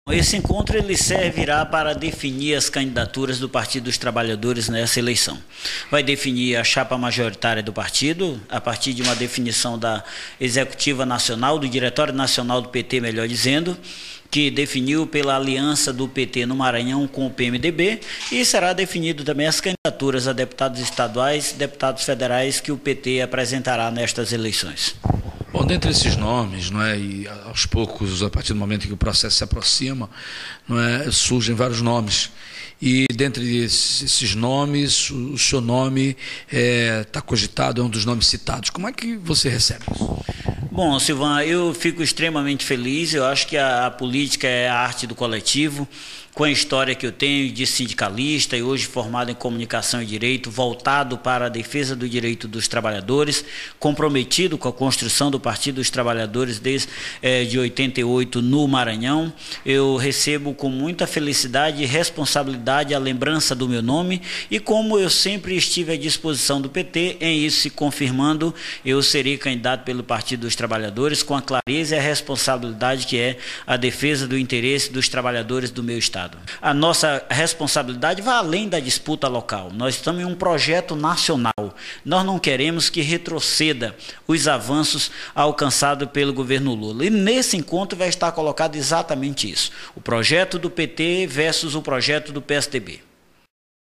Esse encontro ele servirá para definir as candidaturas do Partido dos Trabalhadores nessa eleição. Vai definir a chapa majoritária do partido, a partir de uma definição da Executiva Nacional, do Diretório Nacional do PT, melhor dizendo, que definiu pela aliança do PT no Maranhão com o PMDB, e será definido também as candidaturas a deputados estaduais e deputados federais que o PT apresentará nestas eleições. Bom, dentre esses nomes, não é, e aos poucos, a partir do momento em que o processo se aproxima, não é, surgem vários nomes. E dentre esses nomes, o seu nome está cogitado, é um dos nomes citados. Como é que você recebe isso? Bom, Silvan, eu fico extremamente feliz. Eu acho que a política é a arte do coletivo. Com a história que eu tenho de sindicalista e hoje formado em comunicação e direito, voltado para a defesa do direito dos trabalhadores, comprometido com a construção do Partido dos Trabalhadores desde de 88 no Maranhão, eu recebo com muita felicidade e responsabilidade a lembrança do meu nome, e como eu sempre estive à disposição do PT, em isso se confirmando, eu serei candidato pelo Partido dos Trabalhadores com a clareza e a responsabilidade que é a defesa do interesse dos trabalhadores do meu estado. A nossa responsabilidade vai além da disputa local. Nós estamos em um projeto nacional. Nós não queremos que retroceda os avanços alcançados pelo governo Lula. E nesse encontro vai estar colocado exatamente isso. O projeto do PT versus o projeto do PSDB.